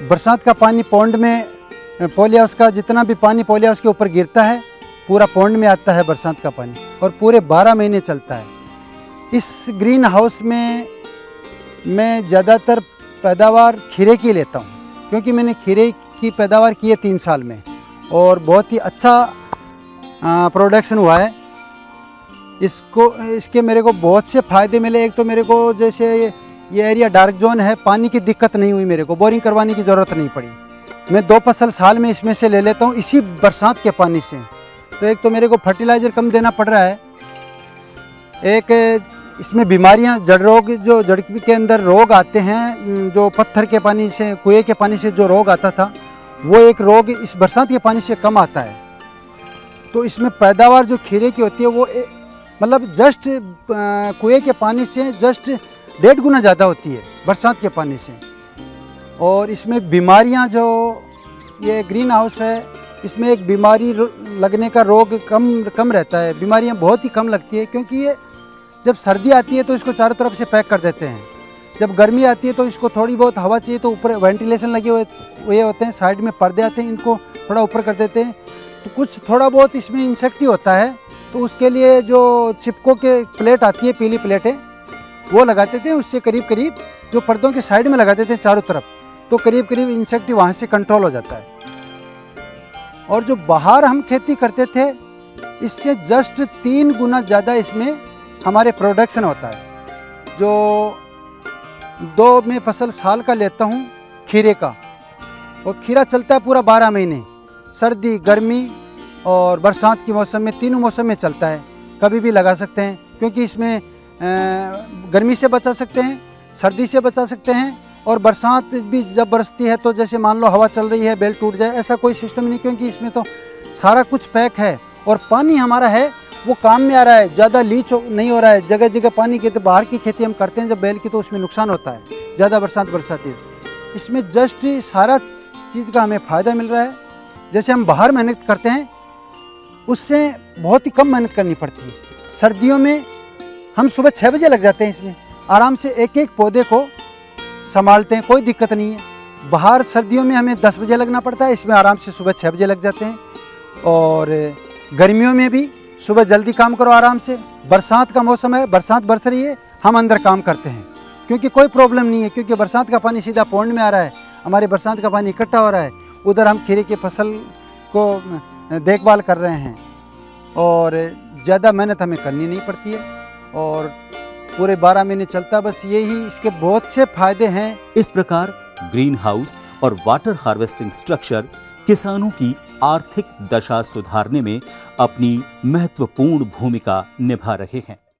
बरसात का पानी पौंड में पॉली हाउस का जितना भी पानी पॉली हाउस के ऊपर गिरता है पूरा पौंड में आता है बरसात का पानी, और पूरे 12 महीने चलता है। इस ग्रीन हाउस में मैं ज़्यादातर पैदावार खीरे की लेता हूँ, क्योंकि मैंने खीरे की पैदावार की है 3 साल में और बहुत ही अच्छा प्रोडक्शन हुआ है। इसके मेरे को बहुत से फ़ायदे मिले। एक तो मेरे को जैसे ये एरिया डार्क जोन है, पानी की दिक्कत नहीं हुई, मेरे को बोरिंग करवाने की ज़रूरत नहीं पड़ी। मैं 2 फसल साल में इसमें से ले लेता हूँ इसी बरसात के पानी से। तो एक तो मेरे को फर्टिलाइज़र कम देना पड़ रहा है, एक इसमें बीमारियां जड़ रोग जो जड़ के अंदर रोग आते हैं, जो पत्थर के पानी से कुएं के पानी से जो रोग आता था वो एक रोग इस बरसात के पानी से कम आता है। तो इसमें पैदावार जो खीरे की होती है वो मतलब जस्ट कुएं के पानी से जस्ट 1.5 गुना ज़्यादा होती है बरसात के पानी से। और इसमें बीमारियां जो ये ग्रीन हाउस है इसमें एक बीमारी लगने का रोग कम रहता है, बीमारियां बहुत ही कम लगती है, क्योंकि ये जब सर्दी आती है तो इसको चारों तरफ से पैक कर देते हैं, जब गर्मी आती है तो इसको थोड़ी बहुत हवा चाहिए तो ऊपर वेंटिलेशन लगे हुए होते हैं, साइड में पर्दे आते हैं, इनको थोड़ा ऊपर कर देते हैं। तो कुछ थोड़ा बहुत इसमें इंसेक्ट ही होता है, तो उसके लिए जो चिपको के प्लेट आती है, पीली प्लेटें वो लगा देते हैं, उससे करीब करीब जो पर्दों के साइड में लगा देते हैं चारों तरफ, तो करीब करीब इंसेक्ट वहाँ से कंट्रोल हो जाता है। और जो बाहर हम खेती करते थे इससे जस्ट 3 गुना ज़्यादा इसमें हमारे प्रोडक्शन होता है। जो 2 मैं फसल साल का लेता हूँ खीरे का, और खीरा चलता है पूरा 12 महीने, सर्दी गर्मी और बरसात के मौसम में, तीनों मौसम में चलता है, कभी भी लगा सकते हैं, क्योंकि इसमें गर्मी से बचा सकते हैं, सर्दी से बचा सकते हैं, और बरसात भी जब बरसती है तो जैसे मान लो हवा चल रही है बेल टूट जाए, ऐसा कोई सिस्टम नहीं, क्योंकि इसमें तो सारा कुछ पैक है और पानी हमारा है वो काम में आ रहा है, ज़्यादा लीच नहीं हो रहा है। जगह जगह पानी के, तो बाहर की खेती हम करते हैं जब बैल की तो उसमें नुकसान होता है, ज़्यादा बरसाती है। इसमें जस्ट सारा चीज़ का हमें फ़ायदा मिल रहा है। जैसे हम बाहर मेहनत करते हैं उससे बहुत ही कम मेहनत करनी पड़ती है। सर्दियों में हम सुबह 6 बजे लग जाते हैं, इसमें आराम से एक एक पौधे को संभालते हैं, कोई दिक्कत नहीं है। बाहर सर्दियों में हमें 10 बजे लगना पड़ता है, इसमें आराम से सुबह 6 बजे लग जाते हैं। और गर्मियों में भी सुबह जल्दी काम करो आराम से। बरसात का मौसम है, बरसात बरस रही है, हम अंदर काम करते हैं क्योंकि कोई प्रॉब्लम नहीं है, क्योंकि बरसात का पानी सीधा पौंड में आ रहा है, हमारे बरसात का पानी इकट्ठा हो रहा है, उधर हम खीरे की फसल को देखभाल कर रहे हैं और ज़्यादा मेहनत हमें करनी नहीं पड़ती है और पूरे 12 महीने चलता है। बस यही इसके बहुत से फायदे हैं। इस प्रकार ग्रीन हाउस और वाटर हार्वेस्टिंग स्ट्रक्चर किसानों की आर्थिक दशा सुधारने में अपनी महत्वपूर्ण भूमिका निभा रहे हैं।